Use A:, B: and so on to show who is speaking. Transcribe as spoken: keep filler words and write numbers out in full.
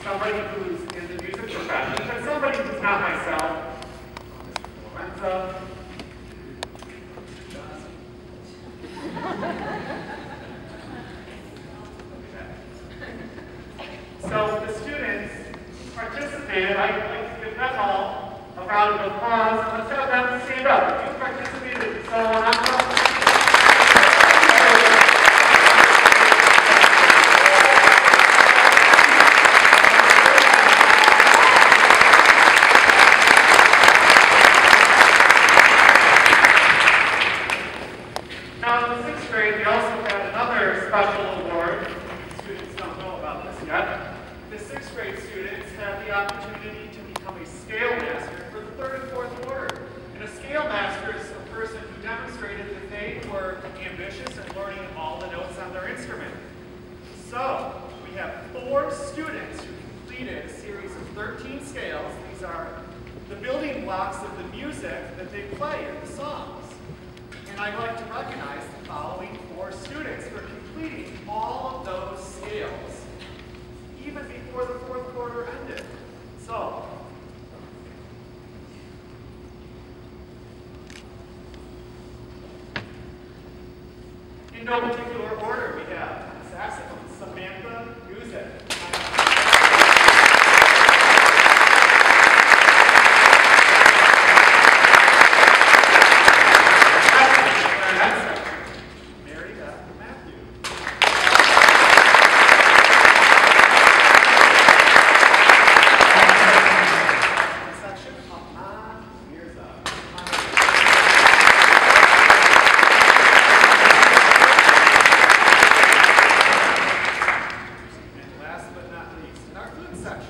A: somebody who's in the music profession, and somebody who's not myself, Lorenzo. So the students participated. I'd like to give them all a round of applause. Let's have them stand up. You participated so awesome. Now in the sixth grade, we also had another special award. Students don't know about this yet. The sixth grade students had the opportunity to become a scale master for the third and fourth order. And a scale master is a person who demonstrated that they were ambitious in learning all the notes on their instrument. So, we have four students who completed a series of thirteen scales. These are the building blocks of the music that they play in the songs. And I'd like to recognize the following four students for completing all of those scales, even before the fourth quarter ended. So, in no particular order, we have saxophone, Samantha Music. Section.